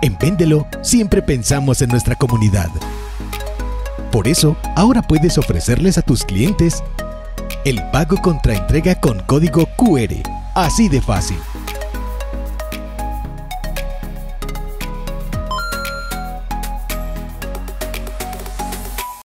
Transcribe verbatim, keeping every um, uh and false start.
En Véndelo siempre pensamos en nuestra comunidad. Por eso, ahora puedes ofrecerles a tus clientes el pago contra entrega con código Q R. Así de fácil.